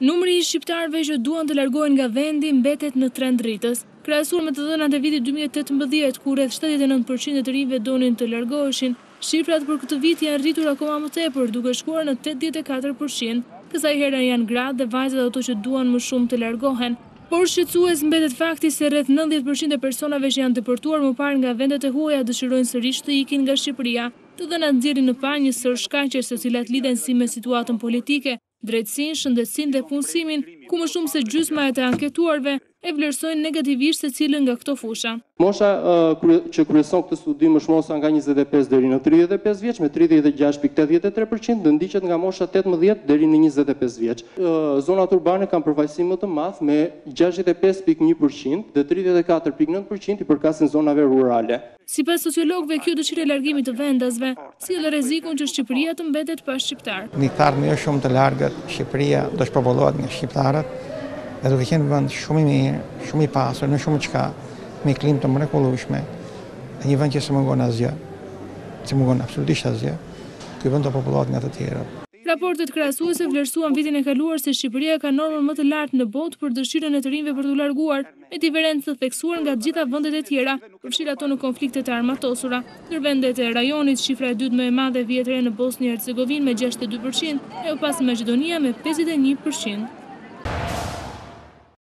Numri i shqiptarëve që duan të largohen nga vendi mbetet në trend rritës. Krahasuar me të dhënat e vitit 2018, ku rreth 79% e të rinjve donin të largoheshin, shifrat për këtë vit janë rritur akoma më tepër, duke shkuar në 84%. Kësaj here janë gratë dhe vajzat ato që duan më shumë të largohen. Por shqetësues mbetet fakti se rreth 90% e personave që janë deportuar më parë nga vendet e huaja dëshirojnë sërish të ikin nga Shqipëria. Të dhënat nxjerrin në parë një sër shkaqesh të cilat lidhen si me situatën politike, drejtësinë, shëndetësinë dhe punësimin, ku më shumë se gjysma e të anketuarve e vlerësojnë negativisht secilën nga këto fusha. Mosha që kryeson këtë studim është mosha nga 25 deri në 35 vjeç me 36.83% dhe ndiqet nga mosha 18 deri në 25 vjeç. Zonat urbane kanë përfaqësim më të madh me 65.1% dhe 34.9% i përkasin zonave rurale. Sipas sociologëve, kjo dëshirë e largimit të vendasve sjell rrezikun që Shqipëria të mbetet pa shqiptar. Një tharmë jo shumë të largët, Shqipëria do shpopullohet nga shqiptarët dhe do të qenë vend shumë i mirë, shumë i pasur, në shumë çka, me klimë të mrekullueshme, dhe një vend që s'e mungon asgjë, s'e mungon absolutisht asgjë. Ky vend do popullohet nga të tjerët. Raportet krahasuese vlerësuan vitin e kaluar se Shqipëria ka normën më të lartë në botë për dëshirën e të rinjve për t'u larguar, me diferencë të theksuar nga të gjitha vendet e tjera, përfshirë ato në konfliktet e armatosura. Ndër vendet e rajonit, shifra e dytë më e madhe vjet re në Bosnjë Hercegovinë me 62%, e pas Maqedonia me 51%.